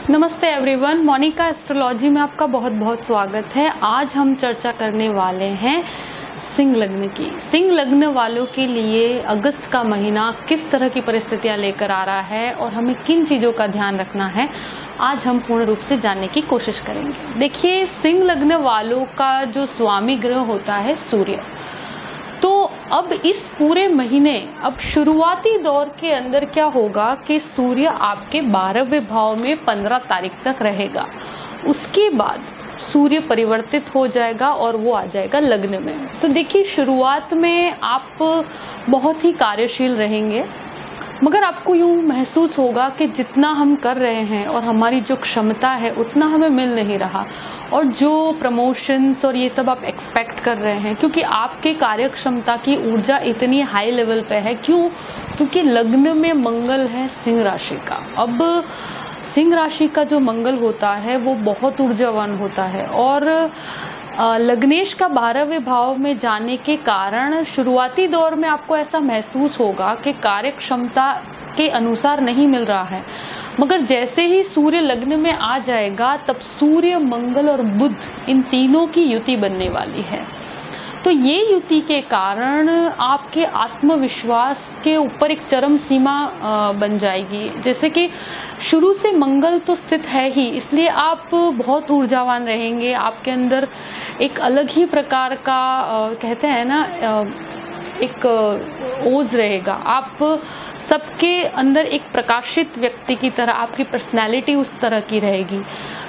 नमस्ते everyone, Monika astrology में आपका बहुत बहुत स्वागत है। आज हम चर्चा करने वाले हैं सिंह लग्न की। सिंह लग्न वालों के लिए अगस्त का महीना किस तरह की परिस्थितियां लेकर आ रहा है और हमें किन चीजों का ध्यान रखना है, आज हम पूर्ण रूप से जानने की कोशिश करेंगे। देखिए, सिंह लग्न वालों का जो स्वामी ग्रह होता है सूर्य, तो अब इस पूरे महीने, अब शुरुआती दौर के अंदर क्या होगा कि सूर्य आपके 12वें भाव में 15 तारीख तक रहेगा। उसके बाद सूर्य परिवर्तित हो जाएगा और वो आ जाएगा लग्न में। तो देखिए, शुरुआत में आप बहुत ही कार्यशील रहेंगे, मगर आपको यूं महसूस होगा कि जितना हम कर रहे हैं और हमारी जो क्षमता है उतना हमें मिल नहीं रहा, और जो प्रमोशंस और ये सब आप एक्सपेक्ट कर रहे हैं, क्योंकि आपके कार्य क्षमता की ऊर्जा इतनी हाई लेवल पे है। क्यों? क्योंकि लग्न में मंगल है सिंह राशि का। अब सिंह राशि का जो मंगल होता है वो बहुत ऊर्जावान होता है, और लग्नेश का 12वें भाव में जाने के कारण शुरुआती दौर में आपको ऐसा महसूस होगा कि कार्य क्षमता के अनुसार नहीं मिल रहा है। मगर जैसे ही सूर्य लग्न में आ जाएगा, तब सूर्य, मंगल और बुध, इन तीनों की युति बनने वाली है। तो ये युति के कारण आपके आत्मविश्वास के ऊपर एक चरम सीमा बन जाएगी। जैसे कि शुरू से मंगल तो स्थित है ही, इसलिए आप बहुत ऊर्जावान रहेंगे। आपके अंदर एक अलग ही प्रकार का कहते हैं ना, एक ओज रहेगा। आप सबके अंदर एक प्रकाशित व्यक्ति की तरह, आपकी पर्सनैलिटी उस तरह की रहेगी।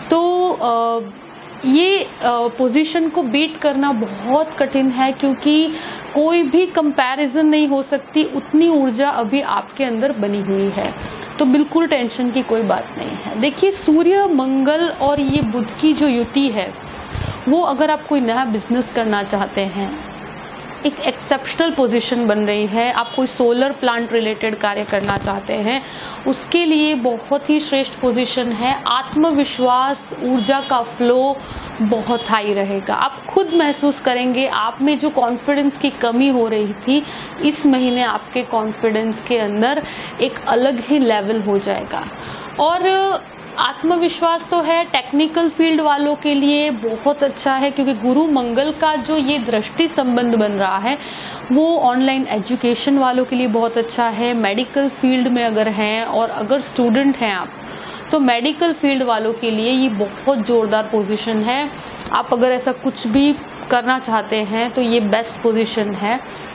तो ये पोजीशन को बीट करना बहुत कठिन है, क्योंकि कोई भी कंपैरिजन नहीं हो सकती, उतनी ऊर्जा अभी आपके अंदर बनी हुई है। तो बिल्कुल टेंशन की कोई बात नहीं है। देखिए, सूर्य, मंगल और ये बुध की जो युति है, वो अगर आप कोई नया बिजनेस करना चाहते हैं, एक एक्सेप्शनल पोजीशन बन रही है, आप कोई सोलर प्लांट रिलेटेड कार्य करना चाहते हैं, उसके लिए बहुत ही श्रेष्ठ पोजीशन है। आत्मविश्वास, ऊर्जा का फ्लो बहुत हाई रहेगा। आप खुद महसूस करेंगे आप में जो कॉन्फिडेंस की कमी हो रही थी, इस महीने आपके कॉन्फिडेंस के अंदर एक अलग ही लेवल हो जाएगा। और आत्मविश्वास तो है, टेक्निकल फील्ड वालों के लिए बहुत अच्छा है, क्योंकि गुरु मंगल का जो ये दृष्टि संबंध बन रहा है वो ऑनलाइन एजुकेशन वालों के लिए बहुत अच्छा है। मेडिकल फील्ड में अगर हैं और अगर स्टूडेंट हैं आप, तो मेडिकल फील्ड वालों के लिए ये बहुत जोरदार पोजीशन है। आप अगर ऐसा कुछ भी करना चाहते हैं तो ये बेस्ट पोजीशन है।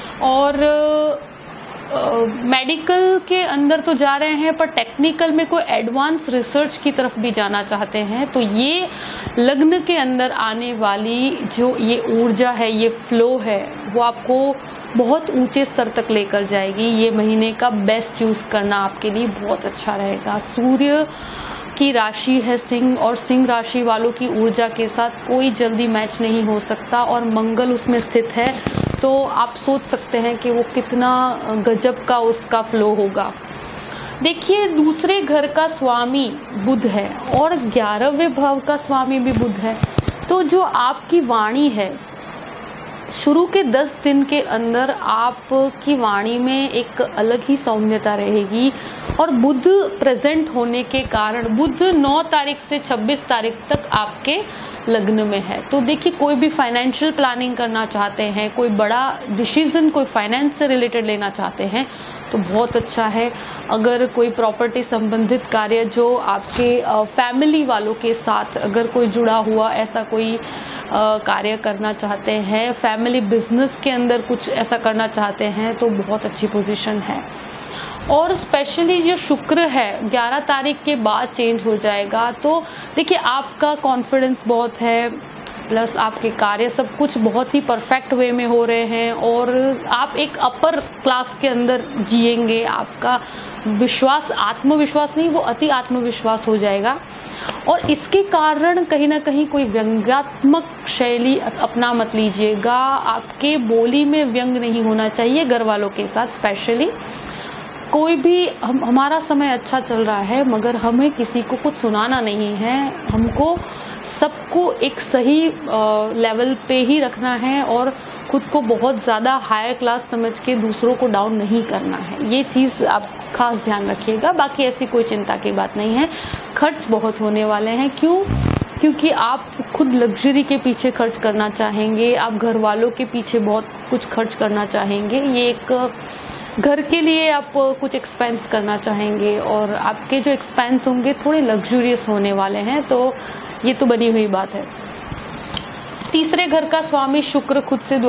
और मेडिकल के अंदर तो जा रहे हैं, पर टेक्निकल में कोई एडवांस रिसर्च की तरफ भी जाना चाहते हैं, तो ये लग्न के अंदर आने वाली जो ये ऊर्जा है, ये फ्लो है, वो आपको बहुत ऊंचे स्तर तक लेकर जाएगी। ये महीने का बेस्ट यूज करना आपके लिए बहुत अच्छा रहेगा। सूर्य की राशि है सिंह, और सिंह राशि वालों की ऊर्जा के साथ कोई जल्दी मैच नहीं हो सकता, और मंगल उसमें स्थित है, तो आप सोच सकते हैं कि वो कितना गजब का उसका फ्लो होगा। देखिए, दूसरे घर का स्वामी बुध है और 11वें भाव का स्वामी भी बुध है। तो जो आपकी वाणी है, शुरू के 10 दिन के अंदर आपकी वाणी में एक अलग ही सौम्यता रहेगी, और बुध प्रेजेंट होने के कारण, बुध 9 तारीख से 26 तारीख तक आपके लग्न में है। तो देखिए, कोई भी फाइनेंशियल प्लानिंग करना चाहते हैं, कोई बड़ा डिसीजन कोई फाइनेंस से रिलेटेड लेना चाहते हैं, तो बहुत अच्छा है। अगर कोई प्रॉपर्टी संबंधित कार्य जो आपके फैमिली वालों के साथ अगर कोई जुड़ा हुआ ऐसा कोई कार्य करना चाहते हैं, फैमिली बिजनेस के अंदर कुछ ऐसा करना चाहते हैं, तो बहुत अच्छी पोजीशन है। और स्पेशली जो शुक्र है 11 तारीख के बाद चेंज हो जाएगा, तो देखिए आपका कॉन्फिडेंस बहुत है, प्लस आपके कार्य सब कुछ बहुत ही परफेक्ट वे में हो रहे हैं, और आप एक अपर क्लास के अंदर जिएंगे। आपका विश्वास, आत्मविश्वास नहीं, वो अति आत्मविश्वास हो जाएगा। और इसके कारण कहीं ना कहीं कोई व्यंग्यात्मक शैली अपना मत लीजिएगा। आपके बोली में व्यंग नहीं होना चाहिए घर वालों के साथ। स्पेशली कोई भी, हमारा समय अच्छा चल रहा है, मगर हमें किसी को कुछ सुनाना नहीं है, हमको सबको एक सही लेवल पे ही रखना है, और खुद को बहुत ज्यादा हायर क्लास समझ के दूसरों को डाउन नहीं करना है। ये चीज आप खास ध्यान रखिएगा। बाकी ऐसी कोई चिंता की बात नहीं है। खर्च बहुत होने वाले हैं। क्यों? क्योंकि आप खुद लग्जरी के पीछे खर्च करना चाहेंगे, आप घर वालों के पीछे बहुत कुछ खर्च करना चाहेंगे, ये एक घर के लिए आप कुछ एक्सपेंस करना चाहेंगे और आपके जो एक्सपेंस होंगे थोड़े लग्जूरियस होने वाले हैं। तो ये तो बनी हुई बात है। तीसरे घर का स्वामी शुक्र खुद से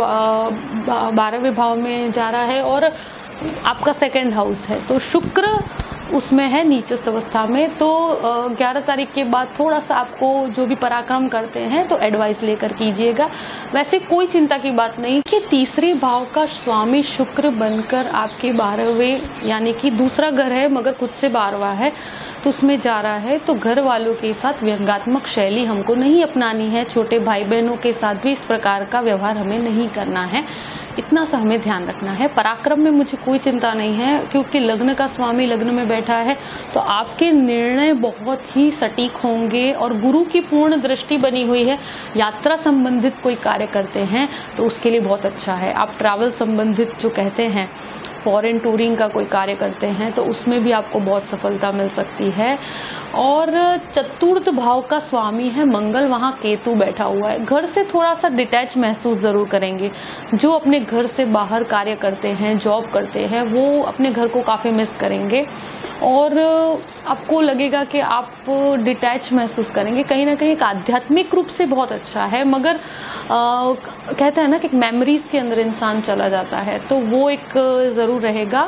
12वें भाव में जा रहा है और आपका सेकंड हाउस है, तो शुक्र उसमें है नीचस्थ अवस्था में। तो 11 तारीख के बाद थोड़ा सा आपको जो भी पराक्रम करते हैं तो एडवाइस लेकर कीजिएगा। वैसे कोई चिंता की बात नहीं कि तीसरे भाव का स्वामी शुक्र बनकर आपके 12वें यानी कि दूसरा घर है मगर खुद से 12वां है तो उसमें जा रहा है। तो घर वालों के साथ व्यंग्यात्मक शैली हमको नहीं अपनानी है, छोटे भाई बहनों के साथ भी इस प्रकार का व्यवहार हमें नहीं करना है, इतना सा हमें ध्यान रखना है। पराक्रम में मुझे कोई चिंता नहीं है क्योंकि लग्न का स्वामी लग्न में बैठा है तो आपके निर्णय बहुत ही सटीक होंगे और गुरु की पूर्ण दृष्टि बनी हुई है। यात्रा संबंधित कोई कार्य करते हैं तो उसके लिए बहुत अच्छा है। आप ट्रैवल संबंधित जो कहते हैं फॉरेन टूरिंग का कोई कार्य करते हैं तो उसमें भी आपको बहुत सफलता मिल सकती है। और चतुर्थ भाव का स्वामी है मंगल, वहां केतु बैठा हुआ है। घर से थोड़ा सा डिटैच महसूस जरूर करेंगे। जो अपने घर से बाहर कार्य करते हैं, जॉब करते हैं, वो अपने घर को काफी मिस करेंगे और आपको लगेगा कि आप डिटैच महसूस करेंगे। कहीं ना कहीं एक आध्यात्मिक रूप से बहुत अच्छा है मगर कहते हैं ना कि मेमोरीज के अंदर इंसान चला जाता है तो वो एक जरूर रहेगा।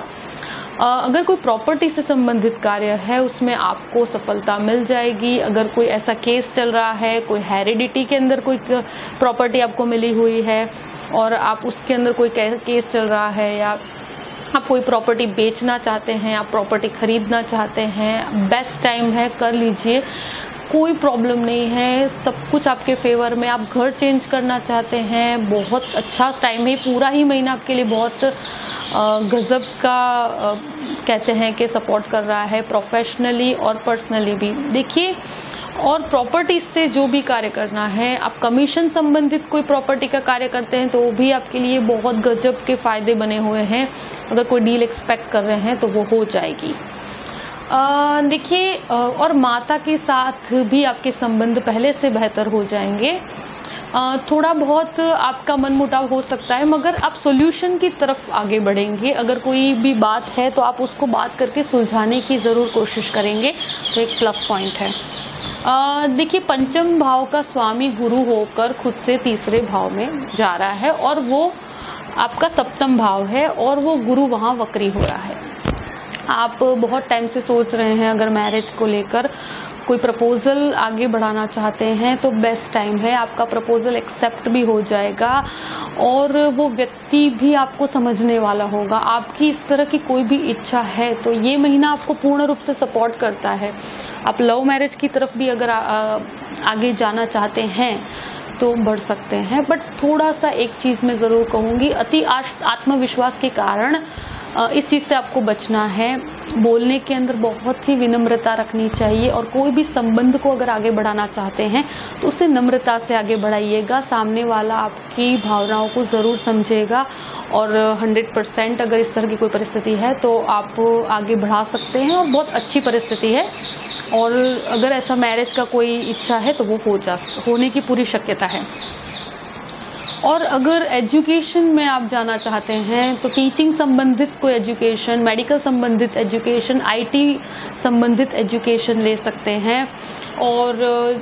अगर कोई प्रॉपर्टी से संबंधित कार्य है उसमें आपको सफलता मिल जाएगी। अगर कोई ऐसा केस चल रहा है, कोई हेरिडिटी के अंदर कोई प्रॉपर्टी आपको मिली हुई है और आप उसके अंदर कोई केस चल रहा है या आप कोई प्रॉपर्टी बेचना चाहते हैं, आप प्रॉपर्टी खरीदना चाहते हैं, बेस्ट टाइम है, कर लीजिए, कोई प्रॉब्लम नहीं है, सब कुछ आपके फेवर में। आप घर चेंज करना चाहते हैं, बहुत अच्छा टाइम है। पूरा ही महीना आपके लिए बहुत गजब का कहते हैं कि सपोर्ट कर रहा है, प्रोफेशनली और पर्सनली भी। देखिए, और प्रॉपर्टी से जो भी कार्य करना है, आप कमीशन संबंधित कोई प्रॉपर्टी का कार्य करते हैं तो वो भी आपके लिए बहुत गजब के फायदे बने हुए हैं। अगर कोई डील एक्सपेक्ट कर रहे हैं तो वो हो जाएगी। देखिए, और माता के साथ भी आपके संबंध पहले से बेहतर हो जाएंगे। थोड़ा बहुत आपका मनमुटाव हो सकता है मगर आप सॉल्यूशन की तरफ आगे बढ़ेंगे। अगर कोई भी बात है तो आप उसको बात करके सुलझाने की जरूर कोशिश करेंगे, तो एक प्लस पॉइंट है। देखिए, पंचम भाव का स्वामी गुरु होकर खुद से तीसरे भाव में जा रहा है और वो आपका सप्तम भाव है और वो गुरु वहां वक्री हो रहा है। आप बहुत टाइम से सोच रहे हैं अगर मैरिज को लेकर कोई प्रपोजल आगे बढ़ाना चाहते हैं तो बेस्ट टाइम है। आपका प्रपोजल एक्सेप्ट भी हो जाएगा और वो व्यक्ति भी आपको समझने वाला होगा। आपकी इस तरह की कोई भी इच्छा है तो ये महीना आपको पूर्ण रूप से सपोर्ट करता है। आप लव मैरिज की तरफ भी अगर आगे जाना चाहते हैं तो बढ़ सकते हैं, बट थोड़ा सा एक चीज मैं जरूर कहूंगी, अति आत्मविश्वास के कारण इस चीज से आपको बचना है। बोलने के अंदर बहुत ही विनम्रता रखनी चाहिए और कोई भी संबंध को अगर आगे बढ़ाना चाहते हैं तो उसे नम्रता से आगे बढ़ाइएगा। सामने वाला आपकी भावनाओं को जरूर समझेगा और 100% अगर इस तरह की कोई परिस्थिति है तो आप आगे बढ़ा सकते हैं और बहुत अच्छी परिस्थिति है। और अगर ऐसा मैरिज का कोई इच्छा है तो वो होने की पूरी शक्यता है। और अगर एजुकेशन में आप जाना चाहते हैं तो टीचिंग संबंधित कोई एजुकेशन, मेडिकल संबंधित एजुकेशन, आईटी संबंधित एजुकेशन ले सकते हैं और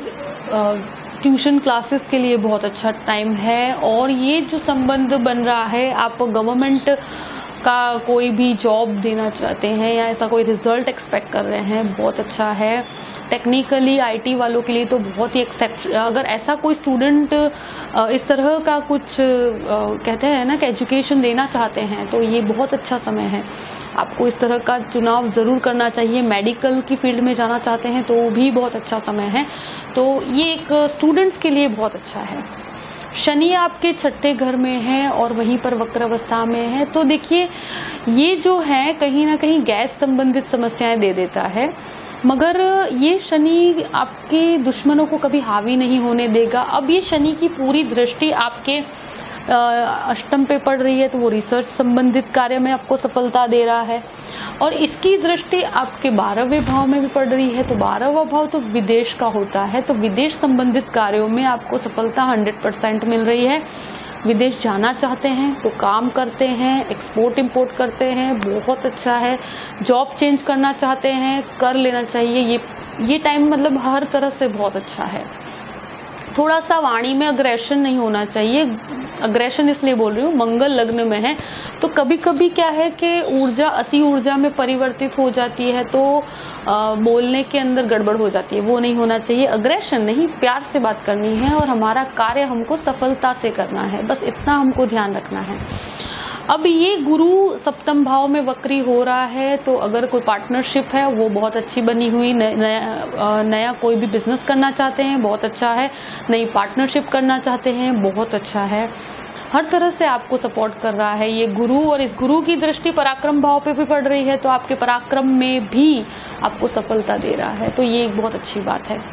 ट्यूशन क्लासेस के लिए बहुत अच्छा टाइम है। और ये जो संबंध बन रहा है, आप गवर्नमेंट का कोई भी जॉब देना चाहते हैं या ऐसा कोई रिजल्ट एक्सपेक्ट कर रहे हैं, बहुत अच्छा है। टेक्निकली आईटी वालों के लिए तो बहुत ही अगर ऐसा कोई स्टूडेंट इस तरह का कुछ कहते हैं ना कि एजुकेशन लेना चाहते हैं तो ये बहुत अच्छा समय है। आपको इस तरह का चुनाव जरूर करना चाहिए। मेडिकल की फील्ड में जाना चाहते हैं तो भी बहुत अच्छा समय है। तो ये एक स्टूडेंट्स के लिए बहुत अच्छा है। शनि आपके छठे घर में है और वहीं पर वक्र अवस्था में है, तो देखिए ये जो है कहीं ना कहीं गैस संबंधित समस्याएं दे देता है, मगर ये शनि आपके दुश्मनों को कभी हावी नहीं होने देगा। अब ये शनि की पूरी दृष्टि आपके अष्टम पे पड़ रही है तो वो रिसर्च संबंधित कार्य में आपको सफलता दे रहा है। और इसकी दृष्टि आपके 12वें भाव में भी पड़ रही है। तो 12वां भाव तो विदेश का होता है, तो विदेश संबंधित कार्यों में आपको सफलता 100% मिल रही है। विदेश जाना चाहते हैं तो काम करते हैं, एक्सपोर्ट इंपोर्ट करते हैं, बहुत अच्छा है। जॉब चेंज करना चाहते हैं, कर लेना चाहिए। ये टाइम मतलब हर तरह से बहुत अच्छा है। थोड़ा सा वाणी में अग्रेशन नहीं होना चाहिए। अग्रेशन इसलिए बोल रही हूँ, मंगल लग्न में है तो कभी कभी क्या है कि ऊर्जा अति ऊर्जा में परिवर्तित हो जाती है, तो बोलने के अंदर गड़बड़ हो जाती है, वो नहीं होना चाहिए। अग्रेशन नहीं, प्यार से बात करनी है और हमारा कार्य हमको सफलता से करना है, बस इतना हमको ध्यान रखना है। अब ये गुरु सप्तम भाव में वक्री हो रहा है, तो अगर कोई पार्टनरशिप है वो बहुत अच्छी बनी हुई, नया कोई भी बिजनेस करना चाहते हैं बहुत अच्छा है, नई पार्टनरशिप करना चाहते हैं बहुत अच्छा है। हर तरह से आपको सपोर्ट कर रहा है ये गुरु, और इस गुरु की दृष्टि पराक्रम भाव पे भी पड़ रही है, तो आपके पराक्रम में भी आपको सफलता दे रहा है, तो ये एक बहुत अच्छी बात है।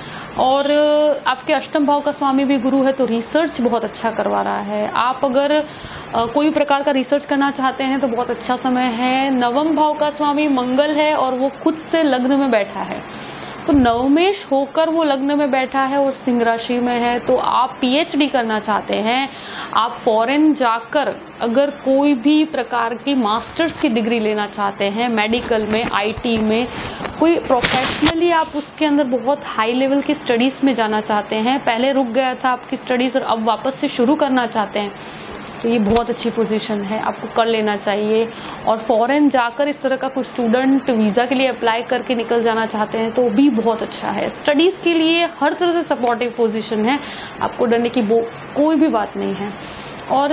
और आपके अष्टम भाव का स्वामी भी गुरु है, तो रिसर्च बहुत अच्छा करवा रहा है। आप अगर कोई प्रकार का रिसर्च करना चाहते हैं तो बहुत अच्छा समय है। नवम भाव का स्वामी मंगल है और वो खुद से लग्न में बैठा है, तो नवमेश होकर वो लग्न में बैठा है और सिंह राशि में है। तो आप पीएचडी करना चाहते हैं, आप फॉरेन जाकर अगर कोई भी प्रकार की मास्टर्स की डिग्री लेना चाहते हैं, मेडिकल में, आईटी में, कोई प्रोफेशनली आप उसके अंदर बहुत हाई लेवल की स्टडीज में जाना चाहते हैं, पहले रुक गया था आपकी स्टडीज और अब वापस से शुरू करना चाहते हैं, तो ये बहुत अच्छी पोजीशन है, आपको कर लेना चाहिए। और फॉरेन जाकर इस तरह का कोई स्टूडेंट वीजा के लिए अप्लाई करके निकल जाना चाहते हैं तो भी बहुत अच्छा है। स्टडीज के लिए हर तरह से सपोर्टिव पोजीशन है, आपको डरने की कोई भी बात नहीं है। और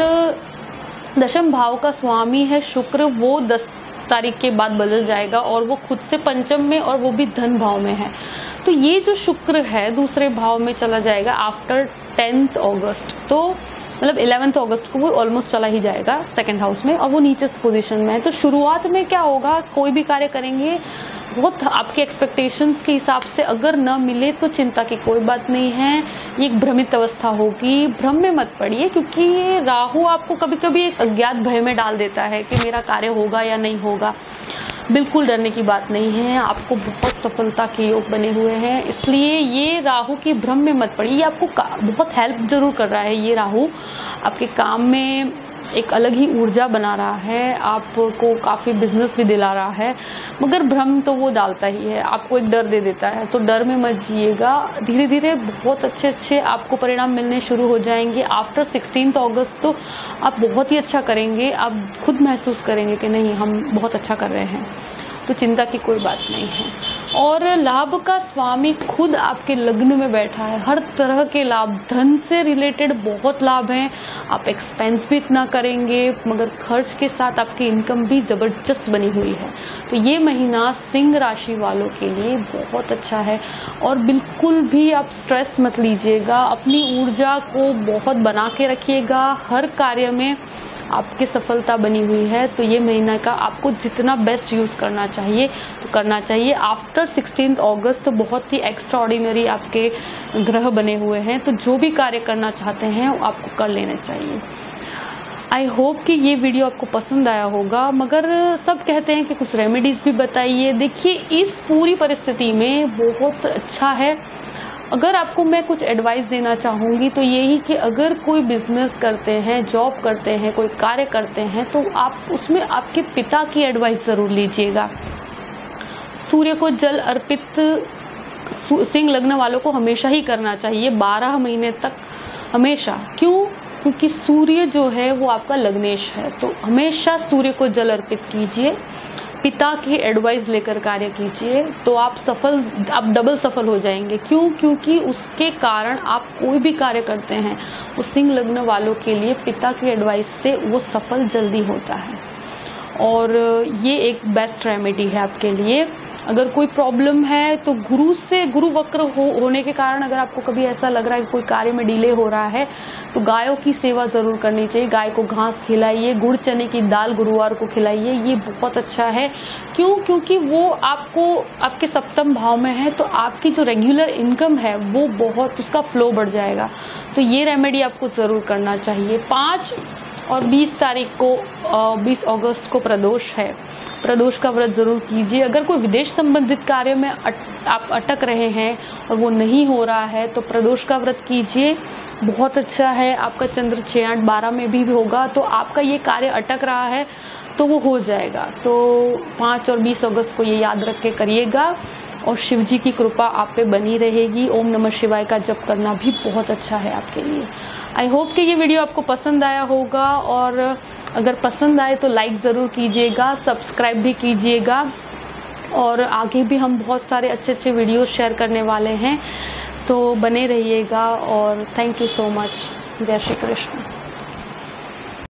दशम भाव का स्वामी है शुक्र, वो 10 तारीख के बाद बदल जाएगा और वो खुद से पंचम में, और वो भी धन भाव में है। तो ये जो शुक्र है दूसरे भाव में चला जाएगा आफ्टर 10 अगस्त, तो मतलब 11 अगस्त को वो ऑलमोस्ट चला ही जाएगा सेकंड हाउस में, और वो नीचे पोजीशन में है। तो शुरुआत में क्या होगा, कोई भी कार्य करेंगे बहुत आपके एक्सपेक्टेशंस के हिसाब से अगर न मिले तो चिंता की कोई बात नहीं है, ये एक भ्रमित अवस्था होगी, भ्रम में मत पड़िए, क्योंकि ये राहु आपको कभी कभी एक अज्ञात भय में डाल देता है कि मेरा कार्य होगा या नहीं होगा। बिल्कुल डरने की बात नहीं है, आपको बहुत सफलता के योग बने हुए हैं, इसलिए ये राहु की भ्रम में मत पड़िए। ये आपको बहुत हेल्प जरूर कर रहा है, ये राहु आपके काम में एक अलग ही ऊर्जा बना रहा है, आपको काफी बिजनेस भी दिला रहा है, मगर भ्रम तो वो डालता ही है, आपको एक डर दे देता है, तो डर में मत जिएगा। धीरे धीरे बहुत अच्छे आपको परिणाम मिलने शुरू हो जाएंगे। आफ्टर 16 अगस्त तो आप बहुत ही अच्छा करेंगे, आप खुद महसूस करेंगे कि नहीं हम बहुत अच्छा कर रहे हैं, तो चिंता की कोई बात नहीं है। और लाभ का स्वामी खुद आपके लग्न में बैठा है, हर तरह के लाभ, धन से रिलेटेड बहुत लाभ हैं, आप एक्सपेंस भी इतना करेंगे मगर खर्च के साथ आपकी इनकम भी जबरदस्त बनी हुई है। तो ये महीना सिंह राशि वालों के लिए बहुत अच्छा है, और बिल्कुल भी आप स्ट्रेस मत लीजिएगा, अपनी ऊर्जा को बहुत बना के रखिएगा, हर कार्य में आपकी सफलता बनी हुई है। तो ये महीना का आपको जितना बेस्ट यूज करना चाहिए तो करना चाहिए। आफ्टर 16 अगस्त तो बहुत ही एक्स्ट्रा ऑर्डिनरी आपके ग्रह बने हुए हैं, तो जो भी कार्य करना चाहते हैं वो आपको कर लेना चाहिए। आई होप कि ये वीडियो आपको पसंद आया होगा, मगर सब कहते हैं कि कुछ रेमेडीज भी बताइए। देखिए इस पूरी परिस्थिति में बहुत अच्छा है, अगर आपको मैं कुछ एडवाइस देना चाहूंगी तो यही कि अगर कोई बिजनेस करते हैं, जॉब करते हैं, कोई कार्य करते हैं, तो आप उसमें आपके पिता की एडवाइस जरूर लीजिएगा। सूर्य को जल अर्पित सिंह लग्न वालों को हमेशा ही करना चाहिए, 12 महीने तक हमेशा। क्यों? क्योंकि सूर्य जो है वो आपका लग्नेश है, तो हमेशा सूर्य को जल अर्पित कीजिए, पिता की एडवाइस लेकर कार्य कीजिए, तो आप डबल सफल हो जाएंगे। क्यों? क्योंकि उसके कारण आप कोई भी कार्य करते हैं वो सिंह लग्न वालों के लिए पिता की एडवाइस से वो सफल जल्दी होता है, और ये एक बेस्ट रेमेडी है आपके लिए। अगर कोई प्रॉब्लम है तो गुरु वक्र होने के कारण अगर आपको कभी ऐसा लग रहा है कि कोई कार्य में डिले हो रहा है तो गायों की सेवा जरूर करनी चाहिए। गाय को घास खिलाइए, गुड़ चने की दाल गुरुवार को खिलाइए, ये बहुत अच्छा है। क्यों? क्योंकि वो आपको आपके सप्तम भाव में है, तो आपकी जो रेगुलर इनकम है वो बहुत उसका फ्लो बढ़ जाएगा। तो ये रेमेडी आपको जरूर करना चाहिए। 5 और 20 तारीख को 20 अगस्त को प्रदोष है, प्रदोष का व्रत जरूर कीजिए। अगर कोई विदेश संबंधित कार्य में आप अटक रहे हैं और वो नहीं हो रहा है तो प्रदोष का व्रत कीजिए, बहुत अच्छा है। आपका चंद्र 6, 8, 12 में भी होगा तो आपका ये कार्य अटक रहा है तो वो हो जाएगा। तो 5 और 20 अगस्त को ये याद रख के करिएगा और शिव जी की कृपा आप पे बनी रहेगी। ओम नमः शिवाय का जप करना भी बहुत अच्छा है आपके लिए। आई होप कि ये वीडियो आपको पसंद आया होगा, और अगर पसंद आए तो लाइक ज़रूर कीजिएगा, सब्सक्राइब भी कीजिएगा, और आगे भी हम बहुत सारे अच्छे अच्छे वीडियोस शेयर करने वाले हैं, तो बने रहिएगा। और थैंक यू सो मच। जय श्री कृष्ण।